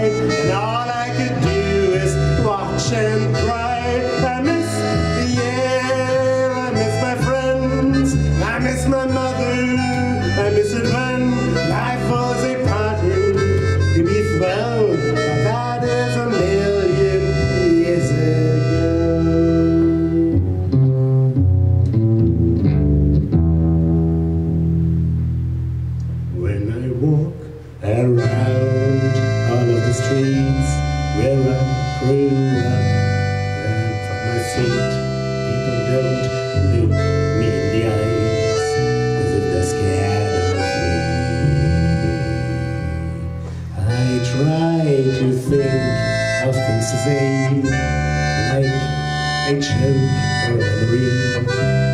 night, and all I could do is watch and cry. I miss the air, I miss my friends, I miss my mother, I miss it when life was a party to be thrown. That is a million years ago. When I walk around all of the streets where I grew up, and from my seat, people don't look me in the eyes as if they're scared of me. I try to think of things to say, like a joke or a memory.